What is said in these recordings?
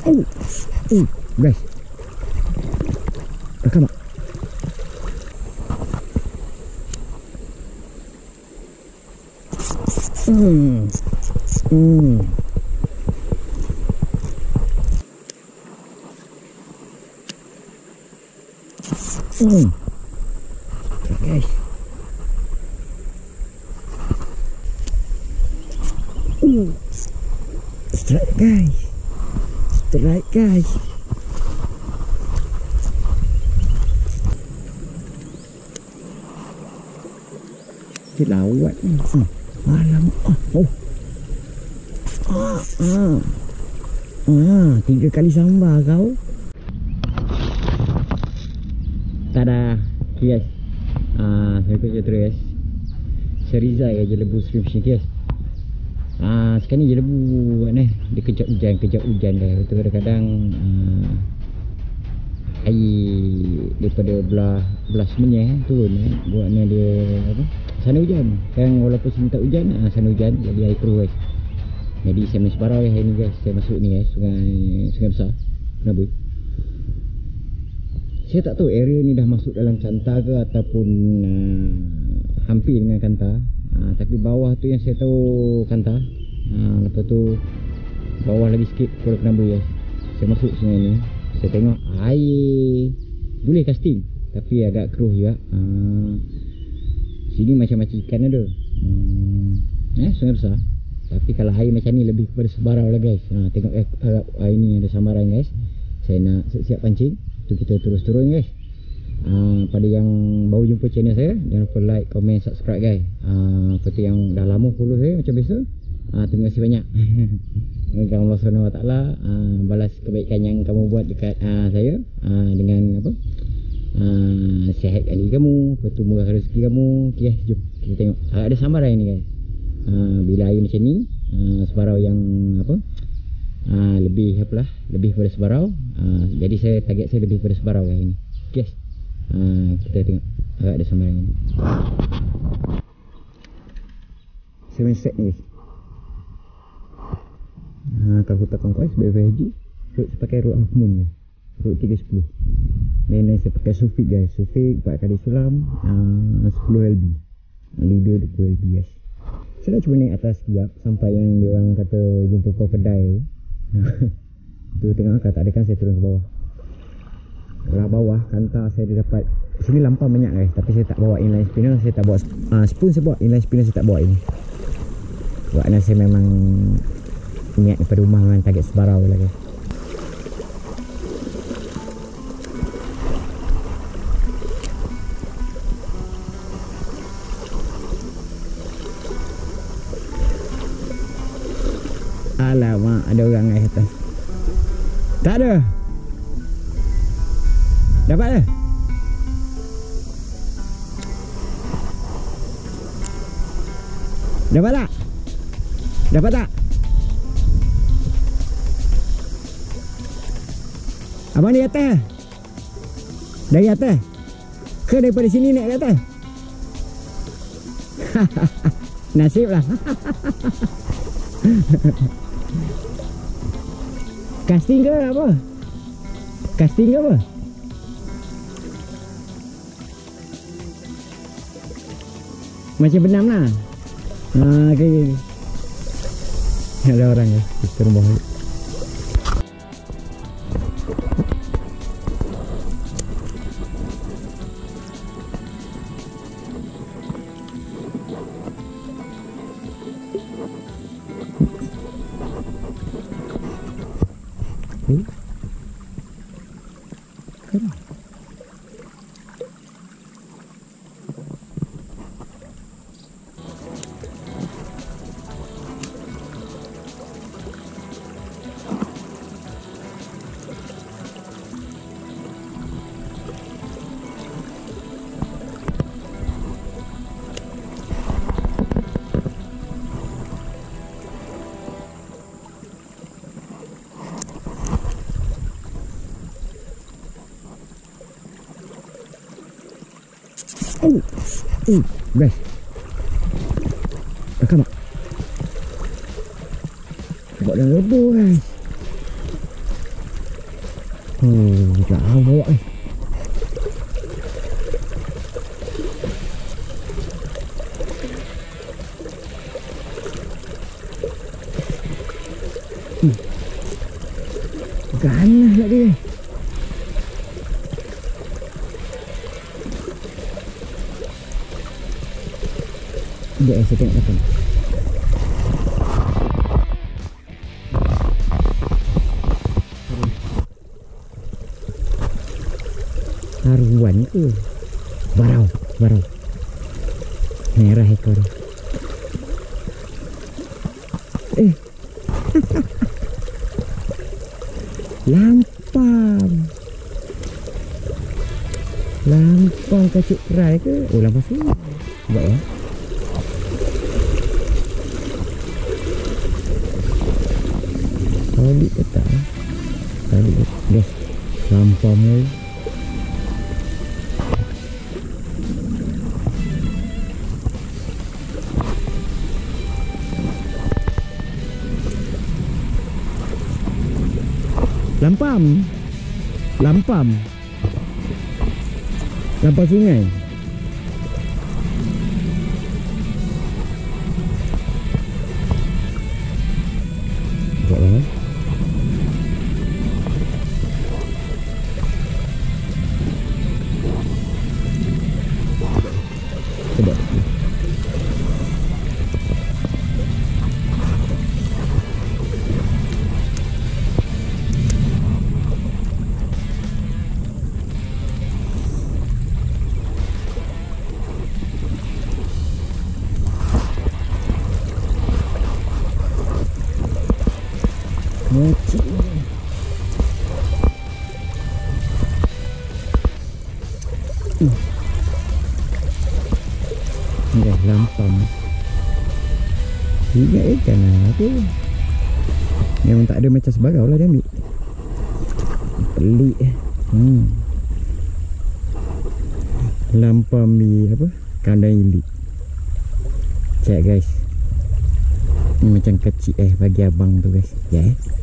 Guys, rekam tak? Guys, strike guys, strike guys. Dia lawat ni. Alamak. Tiga kali sambar kau. Tada, guys. Saya kerja terus. Serizai aja lebu stream sini guys. Sekarang ni je lebu ni. Dia kejap hujan dah. Betul kadang-kadang air daripada belah semenyih turun buatnya dia apa? Sana hujan. Kan walaupun sini tak hujan, sana hujan jadi air keruh guys. Jadi saya main sebarau hari ni guys. Saya masuk ni guys, sungai besar. Kenapa? Saya tak tahu area ni dah masuk dalam Kanta ke ataupun hampir dengan Kanta. Tapi bawah tu yang saya tahu Kanta. Lepas tu bawah lagi sikit Pulau Penambu guys. Saya masuk sungai ni. Saya tengok air boleh casting tapi agak keruh juga. Sini macam-macam ikan ada. Sungai besar. Tapi kalau air macam ni lebih kepada sebarau lah guys. Tengok harap air ni ada samaran guys. Saya nak siap pancing. Tu kita terus turun guys. Pada yang baru jumpa channel saya, jangan lupa like, komen, subscribe guys. Lepas tu yang dah lama follow saya macam biasa, terima kasih banyak. Semoga Allah SWT balas kebaikan yang kamu buat dekat saya dengan apa? Sihat kali kamu, lepas tu murah rezeki kamu. Okay, jom kita tengok. Ada samaran ni guys. Bila air macam ni, sebarau yang apa? Lebih apalah, lebih pada sebarau. Jadi saya target saya lebih pada sebarau guys ni. Okay. Kita tengok agak ada samaran ni. Saya main set ni guys. Kalau hutan Kongkois BVG route saya pakai route Half-Moon ni, route 310. Mainan saya pakai Sufik guys. Sufik 4 kali sulam, 10 LB, leader 20 LB guys. Saya dah cuba naik atas sekejap sampai yang diorang kata jumpa krokodil tu. Tengok tak ada kan, saya turun ke bawah. Belah bawah Kanta saya dah dapat. Sini lampau banyak guys, tapi saya tak bawa inline spinner. Saya tak bawa spoon, saya bawa inline spinner, saya tak bawa ini. Buatnya saya memang niat daripada rumah dengan target sebarau lah guys. Alamak, ada orang kat atas. Tak ada. Dapat dah. Dapat tak? Dapat tak? Abang di atas. Dari atas. Ke daripada sini naik ke atas? Nasib lah. Casting ke apa? Casting ke apa? Macam benam lah. Okay. Ada orang ya, kita rumah. Guys, rekam tak? Buat dalam rebus guys. Jauh bawa ganas lah dia. Sekejap saya tengok depan. Haruan ke? Barau. Merah ekor dia. Lampam kacuk kerai ke? Oh, lampam sini. Sebab ya. Solid ke tak? Solid ke? Guys, lampam ni. Lampam sungai. Buatlah. Sedap. Mocik. Dah lampam. Ingat ikan lah tu. Memang tak ada macam sebarau lah dia ambil. Pelik lampam ni apa? Kandang ilik. Check guys. Ni macam kecil bagi abang tu guys. Ya.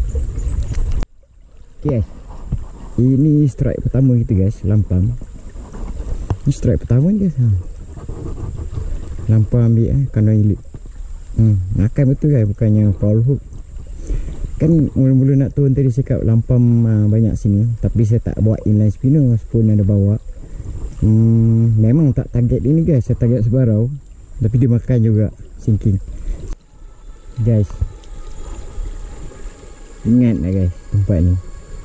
Okay guys. Ini strike pertama kita guys, lampam. Ni strike pertama je. Lampam ambil kandang ilik. Makan betul guys, bukannya foul hook. Kan mula-mula nak turun tadi cakap lampam banyak sini, tapi saya tak bawa inline spinner, spoon ada bawa. Memang tak target ini guys, saya target sebarau. Tapi dia makan juga sinking. Guys, ingat lah guys tempat ni.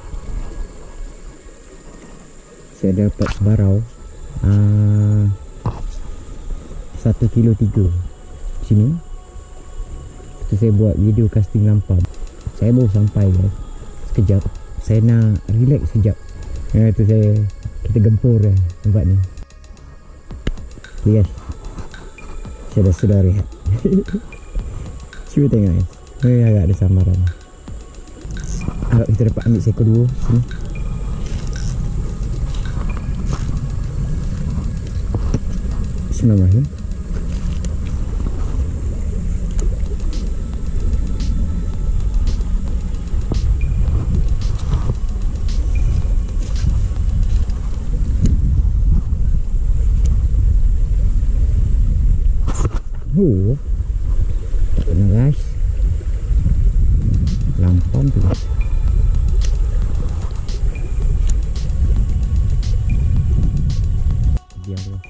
Saya dapat sebarau 1 kilo 3 sini. Tu saya buat video casting lampam. Saya baru sampai guys. Sekejap saya nak relax sekejap. Tu kita gempur tempat ni. Okay guys, saya dah sudah rehat. Cuba tengok guys. Agak ada samaran. Harap kita dapat ambil seekor dua sini. Bismillahirrahmanirrahim. Tak kena guys. Lampam tu. Biarlah.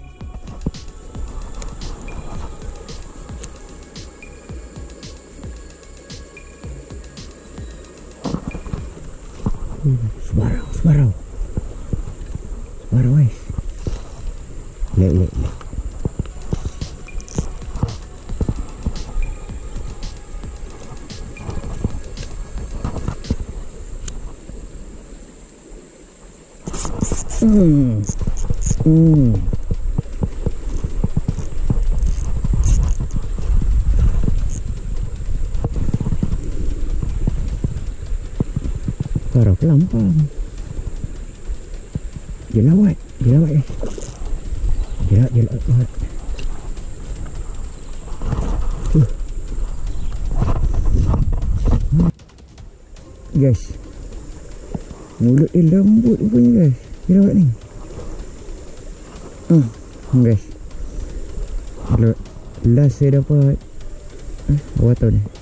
Sebarau guys. Lek. Barau lampam. Dia lawat guys. Dia lawat. Guys, Mulut dia lembut rupanya guys. Dia nampak ni. Guys. Kalau last saya dapat awak tahu ni.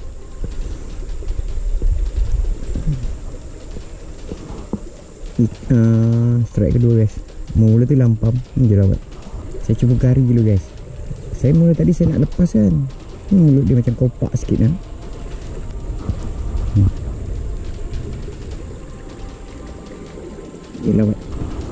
Strike kedua guys. Mula tu lampam. Ni je lawat. Saya cuba gari dulu guys. Saya mula tadi saya nak lepas kan. Mulut dia macam kopak sikit kan. Dia lawat.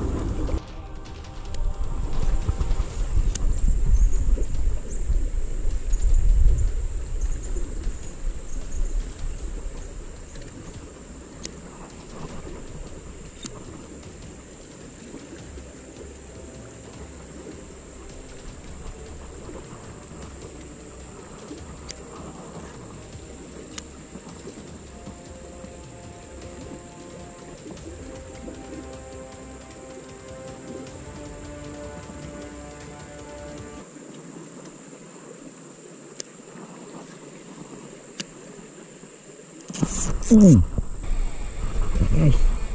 Guys.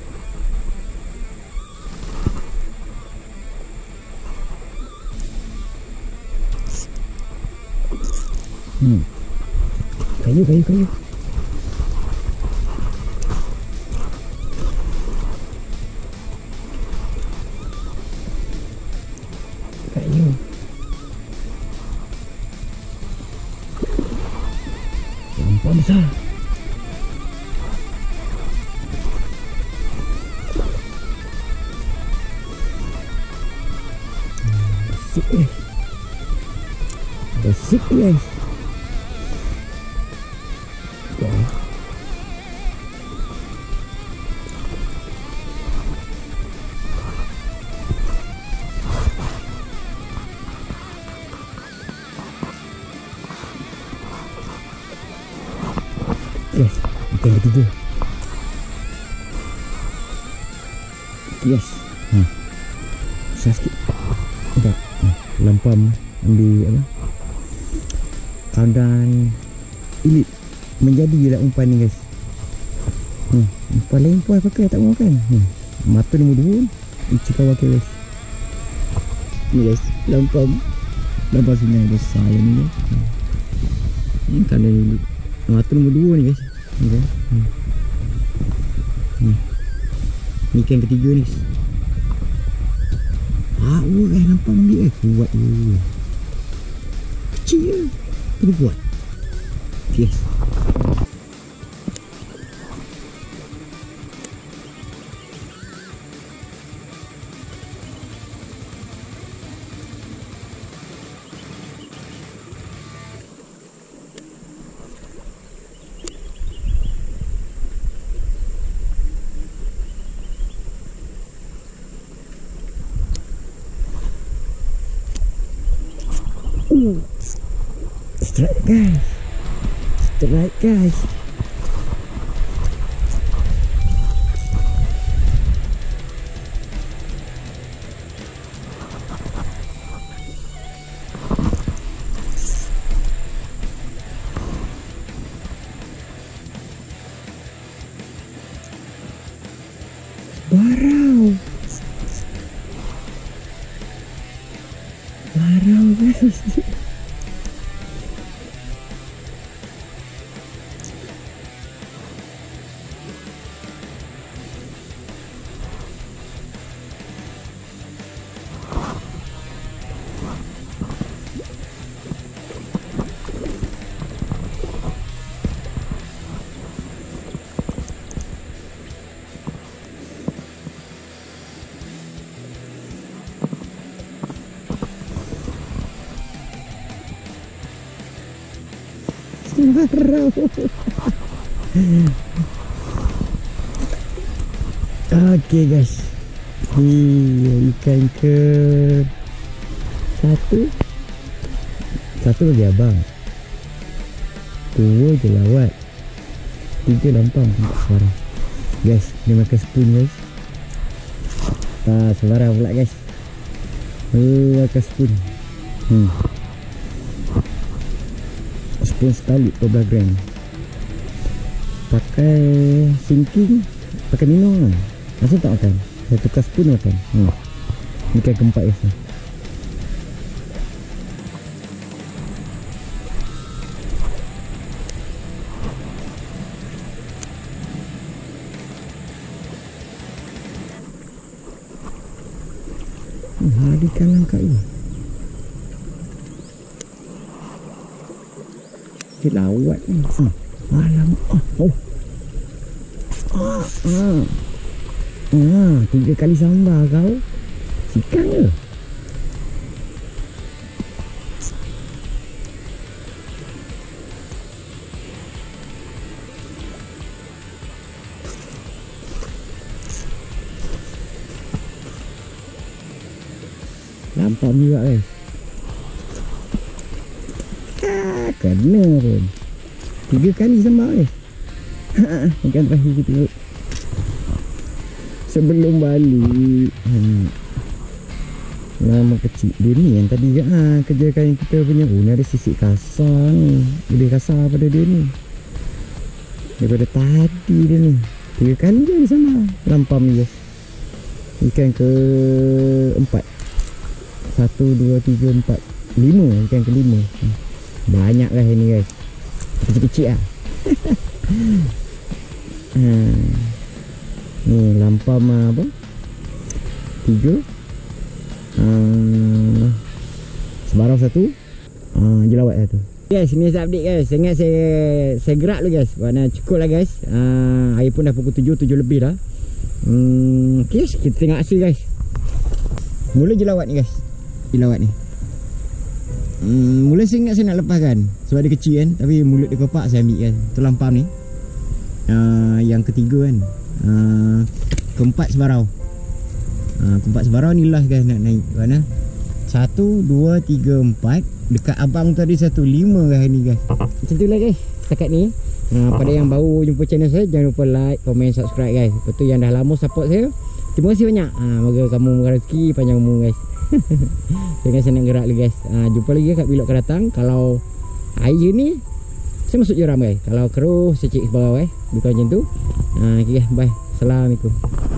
Kayu. Lampau besar. Asik guys. Yes, ikan ketiga. Yes. Besar sikit. Nampak? Lampam ambil apa? Kaundan ilit. Menjadilah umpan ni guys. Umpan lain pun pakai tak mau kan. Mata nombor 2 isi kawal ke guys. Ni guys, lampam sungai besar yang ni. Ni kaundan ilit. Mata nombor 2 ni guys. Okay. Ni ikan ketiga ni. Guys, nampak ambil kuat tu. Kecil je. Tapi kuat. Yes. Strike guys. Barau guys. Barau. Okay guys, ikan ke satu bagi abang, 2 je lawat, 3 lampang suara. Guys, dia makan spoon guys. Suara pula guys. Makan spoon. Spoon sekali 12 gram. Pakai sinking, pakai minum kan. Masih tak makan. Saya tukar spoon makan. Ni kan keempat guys. Ada ikan langka ni. Dia lawat ni. Alamak. 3 kali sambar kau. Ikan ke? Lampam juga guys. Kena pun 3 kali sambar guys. Ikan terakhir kita sebelum balik. Lama kecil dia ni yang tadi kerjakan kita punya. Ni ada sisik kasar ni. Lebih kasar pada dia ni daripada tadi dia ni. 3 kali je sama lampam ni guys. Ikan ke 4. 1, 2, 3, 4, 5. Ikan ke 5. Banyak lah ini guys. Kecil-kecil lah. Ni lampam apa? 3. Sebarang 1. Jelawat 1. Guys, ni saya update guys. Ingat saya gerak dulu guys. Warna cukup lah guys. Air pun dah pukul 7 lebih dah. Okay, kita tengok hasil guys. Mula jelawat ni guys. Jelawat ni. Mula saya ingat saya nak lepaskan sebab dia kecil kan. Tapi mulut dia kopak, saya ambil kan. Tu lampam ni. Yang ketiga kan. Keempat sebarau. Keempat sebarau ni last guys nak naik. Mana? 1, 2, 3, 4. Dekat abang tadi 1, 5 guys ni guys. Macam tu lah guys setakat ni. Pada yang baru jumpa channel saya, jangan lupa like, komen, subscribe guys. Lepas tu yang dah lama support saya, terima kasih banyak. Moga kamu rezeki panjang umur guys. Jangan saya nak gerak lagi guys. Jumpa lagi kat vlog akan datang. Kalau air ni saya masuk jeram guys. Kalau keruh saya cek bawah guys. Bukan macam tu. Okay guys, bye. Assalamualaikum.